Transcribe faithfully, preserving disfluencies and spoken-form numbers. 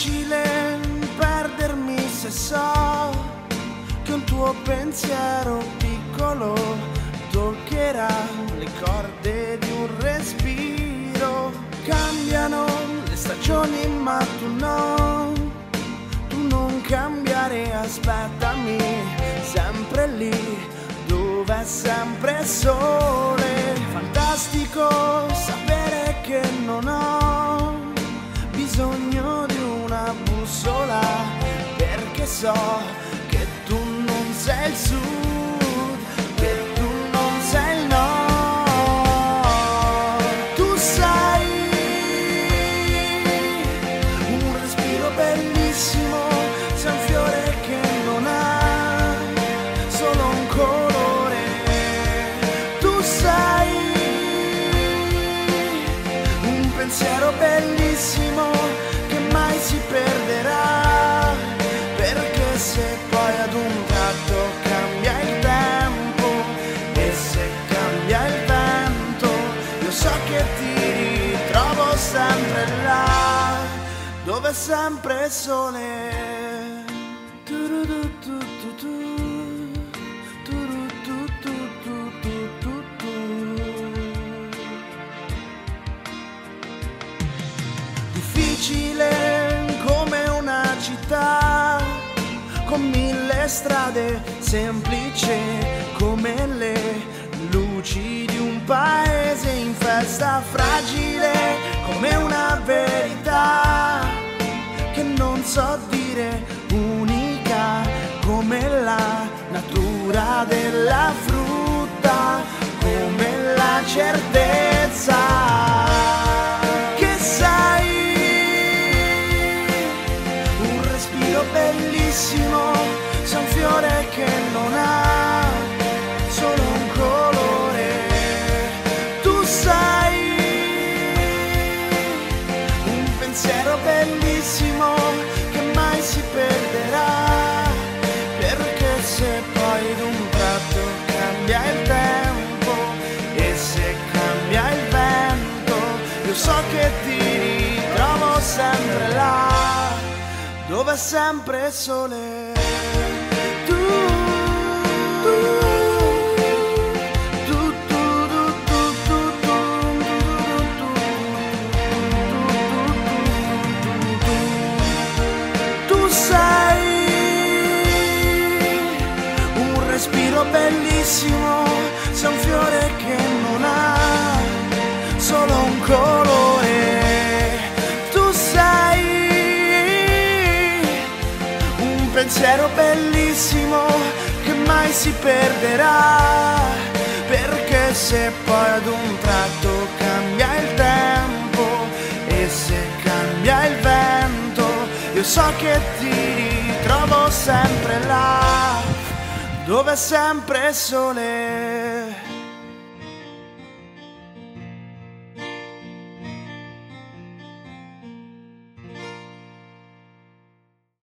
Difficile perdermi se so che un tuo pensiero piccolo toccherà le corde di un respiro. Cambiano le stagioni ma tu no, tu non cambiare, aspettami sempre lì dove è sempre sole. Fantastico sapere che non ho bisogno di una bussola, perché so che tu non sei il sud, che tu non sei il nord. Tu sei un respiro bellissimo, sei un fiore che non ha solo un colore. Tu sei un pensiero bellissimo che mai si perderà, perché se poi ad un tratto cambia il tempo e se cambia il vento, io so che ti ritrovo sempre là dove è sempre sole. Difficile come una città con mille strade, semplice come le luci di un paese in festa, fragile come una verità che non so dire, unica come la natura della frutta, come la certezza bellissimo, sei un fiore che non ha solo un colore. Tu sei un pensiero bellissimo che mai si perderà, perché se poi ad un tratto cambia il tempo e se cambia il vento, io so che ti ritrovo sempre là dove è sempre sole. Tu, tu, tu, tu, tu, tu, tu, tu sei un respiro bellissimo, sei un fiore che non ha solo un colore. Pensiero bellissimo che mai si perderà, perché se poi ad un tratto cambia il tempo e se cambia il vento, io so che ti ritrovo sempre là dove è sempre sole.